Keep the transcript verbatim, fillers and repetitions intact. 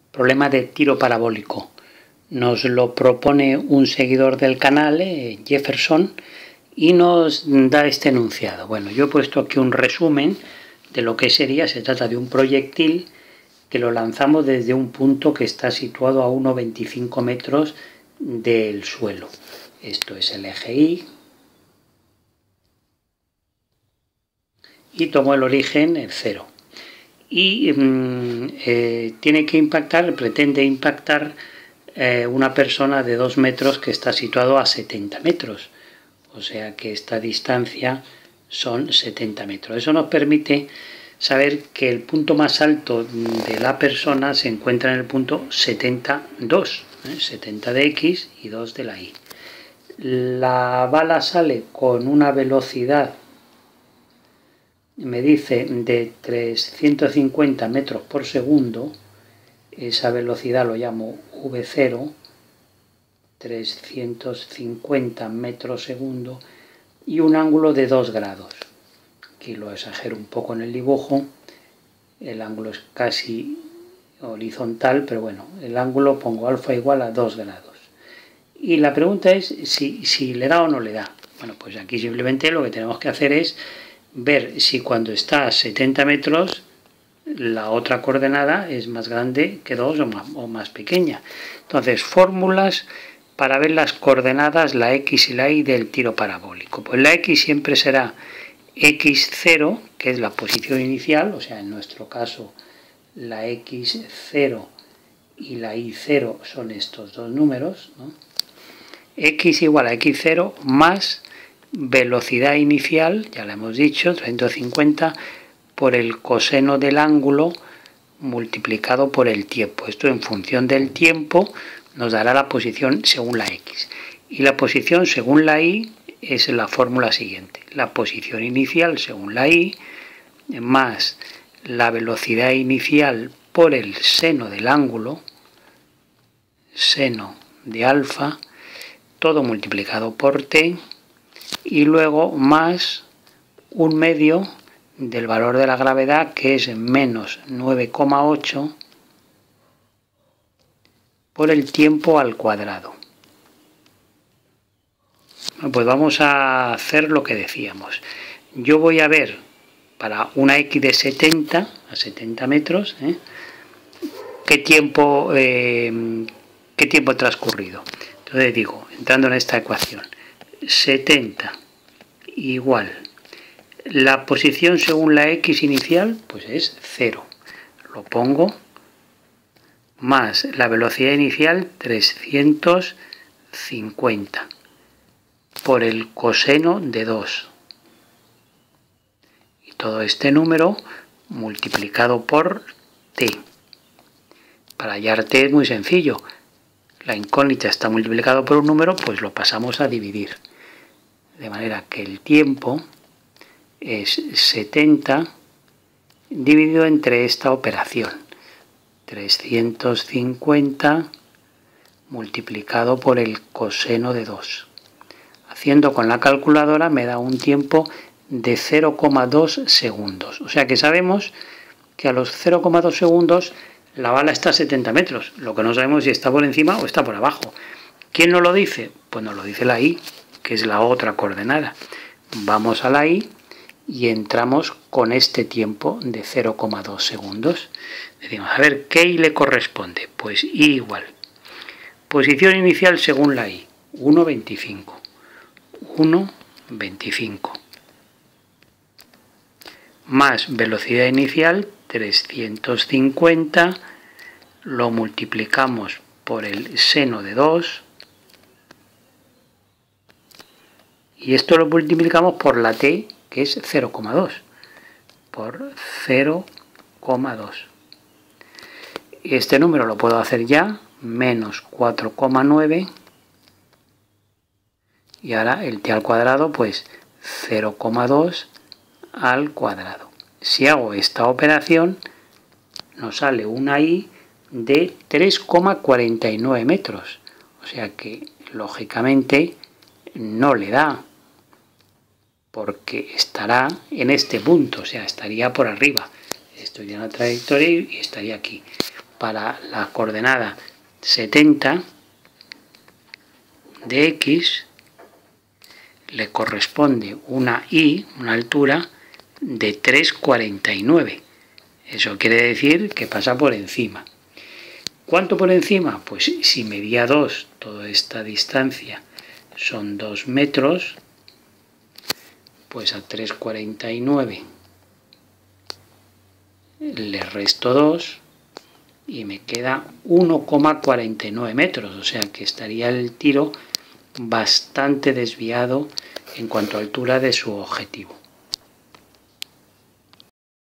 Problema de tiro parabólico. Nos lo propone un seguidor del canal, eh, Jefferson, y nos da este enunciado. Bueno, yo he puesto aquí un resumen de lo que sería. Se trata de un proyectil que lo lanzamos desde un punto que está situado a uno coma veinticinco metros del suelo. Esto es el eje Y. Y tomo el origen, el cero. Y mmm, eh, tiene que impactar, pretende impactar eh, una persona de dos metros que está situado a setenta metros. O sea que esta distancia son setenta metros. Eso nos permite saber que el punto más alto de la persona se encuentra en el punto setenta y dos, ¿eh? setenta de X y dos de la Y. La bala sale con una velocidad, me dice, de trescientos cincuenta metros por segundo. Esa velocidad lo llamo V cero, trescientos cincuenta metros segundo, y un ángulo de dos grados. Aquí lo exagero un poco en el dibujo, el ángulo es casi horizontal, pero bueno, el ángulo pongo alfa igual a dos grados. Y la pregunta es si, si le da o no le da. Bueno, pues aquí simplemente lo que tenemos que hacer es ver si cuando está a setenta metros la otra coordenada es más grande que dos o más, o más pequeña. Entonces, fórmulas para ver las coordenadas, la X y la Y del tiro parabólico. Pues la X siempre será equis cero, que es la posición inicial, o sea, en nuestro caso la equis cero y la Y cero son estos dos números, ¿no? X igual a equis cero más velocidad inicial, ya lo hemos dicho, trescientos cincuenta, por el coseno del ángulo multiplicado por el tiempo. Esto en función del tiempo nos dará la posición según la X. Y la posición según la Y es la fórmula siguiente. La posición inicial según la Y más la velocidad inicial por el seno del ángulo, seno de alfa, todo multiplicado por t, y luego más un medio del valor de la gravedad, que es menos nueve coma ocho por el tiempo al cuadrado. Bueno, pues vamos a hacer lo que decíamos. Yo voy a ver para una X de setenta a setenta metros, ¿eh? qué tiempo eh, qué tiempo ha transcurrido. Entonces digo, entrando en esta ecuación, setenta igual la posición según la X inicial, pues es cero. Lo pongo, más la velocidad inicial trescientos cincuenta por el coseno de dos. Y todo este número multiplicado por t. Para hallar t es muy sencillo. La incógnita está multiplicado por un número, pues lo pasamos a dividir. De manera que el tiempo es setenta dividido entre esta operación. trescientos cincuenta multiplicado por el coseno de dos. Haciendo con la calculadora me da un tiempo de cero coma dos segundos. O sea que sabemos que a los cero coma dos segundos la bala está a setenta metros. Lo que no sabemos es si está por encima o está por abajo. ¿Quién nos lo dice? Pues nos lo dice la Y, que es la otra coordenada. Vamos a la Y y entramos con este tiempo de cero coma dos segundos. Decimos, a ver, ¿qué Y le corresponde? Pues Y igual. Posición inicial según la Y, uno coma veinticinco. uno coma veinticinco. Más velocidad inicial, trescientos cincuenta, lo multiplicamos por el seno de dos, y esto lo multiplicamos por la t, que es cero coma dos, por cero coma dos. Y este número lo puedo hacer ya, menos cuatro coma nueve, y ahora el t al cuadrado, pues cero coma dos al cuadrado. Si hago esta operación, nos sale una Y de tres coma cuarenta y nueve metros. O sea que, lógicamente, no le da, porque estará en este punto, o sea, estaría por arriba. Estoy en la trayectoria y estaría aquí. para la coordenada setenta de X le corresponde una Y, una altura de tres coma cuarenta y nueve. Eso quiere decir que pasa por encima. ¿Cuánto por encima? Pues si medía dos, toda esta distancia son dos metros, pues a tres coma cuarenta y nueve le resto dos y me queda uno coma cuarenta y nueve metros, o sea que estaría el tiro bastante desviado en cuanto a altura de su objetivo.